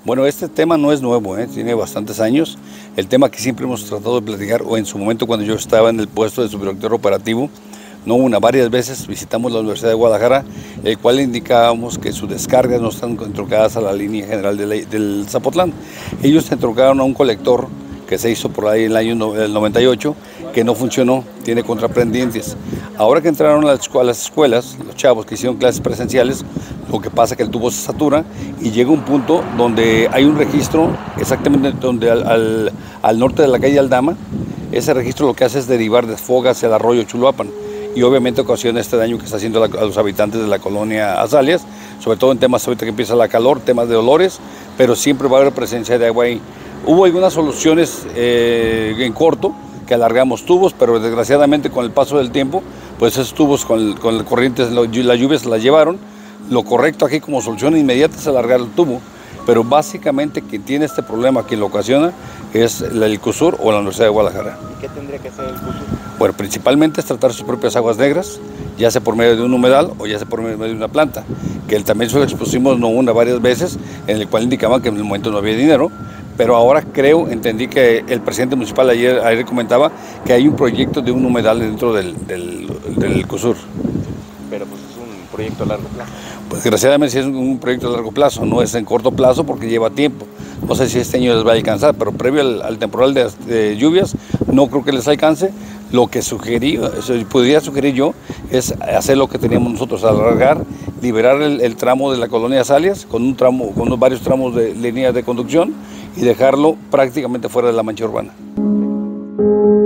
Bueno, este tema no es nuevo, tiene bastantes años. El tema que siempre hemos tratado de platicar, o en su momento cuando yo estaba en el puesto de subdirector operativo, no una, varias veces visitamos la Universidad de Guadalajara, el cual indicábamos que sus descargas no están entroncadas a la línea general del Zapotlán. Ellos entroncaron a un colector que se hizo por ahí en el año 98, que no funcionó, tiene contrapendientes. Ahora que entraron a las escuelas, los chavos que hicieron clases presenciales, lo que pasa es que el tubo se satura y llega un punto donde hay un registro, exactamente donde al norte de la calle Aldama, ese registro lo que hace es derivar desfoga hacia el arroyo Chuluapan y obviamente ocasiona este daño que está haciendo a los habitantes de la colonia Azalias, sobre todo en temas ahorita que empieza la calor, temas de olores, pero siempre va a haber presencia de agua ahí. Hubo algunas soluciones en corto, que alargamos tubos, pero desgraciadamente con el paso del tiempo, pues esos tubos con el corriente, las lluvias las llevaron. Lo correcto aquí como solución inmediata es alargar el tubo, pero básicamente quien tiene este problema, quien lo ocasiona, es el CUSUR o la Universidad de Guadalajara. ¿Y qué tendría que hacer el CUSUR? Bueno, principalmente es tratar sus propias aguas negras, ya sea por medio de un humedal o ya sea por medio de una planta, que también se lo expusimos no una, varias veces, en el cual indicaban que en el momento no había dinero, pero ahora entendí que el presidente municipal ayer comentaba que hay un proyecto de un humedal dentro del CUSUR. Pero pues es un proyecto a largo plazo. Pues desgraciadamente sí es un proyecto a largo plazo, no es en corto plazo porque lleva tiempo. No sé si este año les va a alcanzar, pero previo al temporal de lluvias no creo que les alcance. Lo que podría sugerir yo es hacer lo que teníamos nosotros, alargar, liberar el tramo de la colonia Azalias con varios tramos de línea de conducción y dejarlo prácticamente fuera de la mancha urbana.